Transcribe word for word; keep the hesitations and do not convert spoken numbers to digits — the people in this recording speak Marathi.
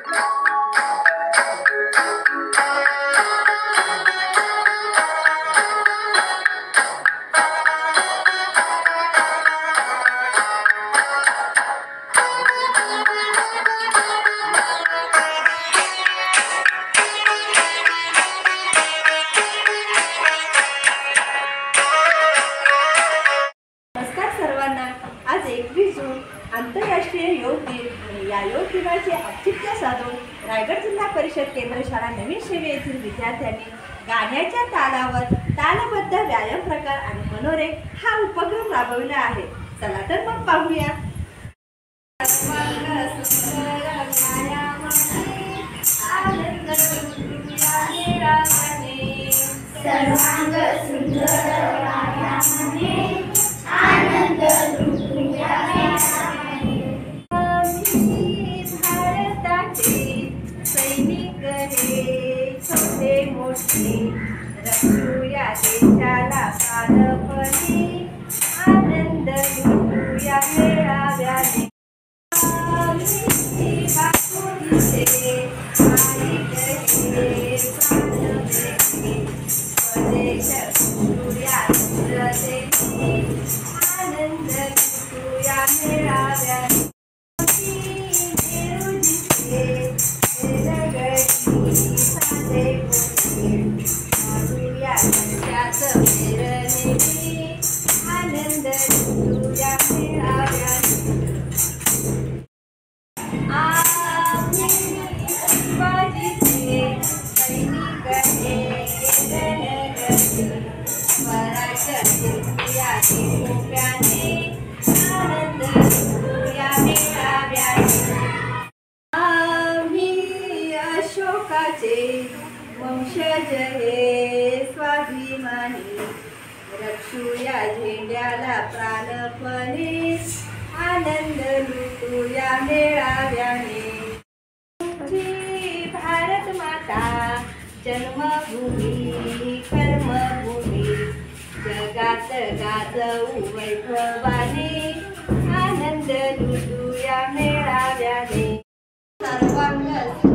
आज एकवीस जून आंतरराष्ट्रीय योग दिन। या योग दिनाचे औचित्य साधून रायगड जिल्हा परिषद केंद्र शाळा नवीन शेवे येथील विद्यार्थ्यांनी गाण्याच्या तालावर तालबद्ध व्यायाम प्रकार आणि मनोरे हा उपक्रम राबविला आहे। चला तर मग पाहूया। सर्वांग सुंदर व्यायामाने आनंद लुटूया भारताचे सैनिक हे छोटे मोठे रक्षूया देशाला प्राणपणे आनंद लुटूया मेळाव्याने बापुरीचे माईक हे स्वदेश लुटूया इंद्रदेवी आनंद लुटूया मेळाव्याने आनंद लुटूया मेळाव्याने आम्ही शिवाजीचे सैनिक हे रणगती स्वराज्य लुटूया सोप्याने आनंद लुटूया मेळाव्याने आम्ही अशोकाचे वंशज हे स्वाभिमानी रक्षूया झेंड्याला प्राणपणे आनंद लुटूया मेळाव्याने तुझी भारत माता जन्मभूमी कर्मभूमी जगात गाजवू वैभवाने आनंद लुटूया मेळाव्याने सर्वांग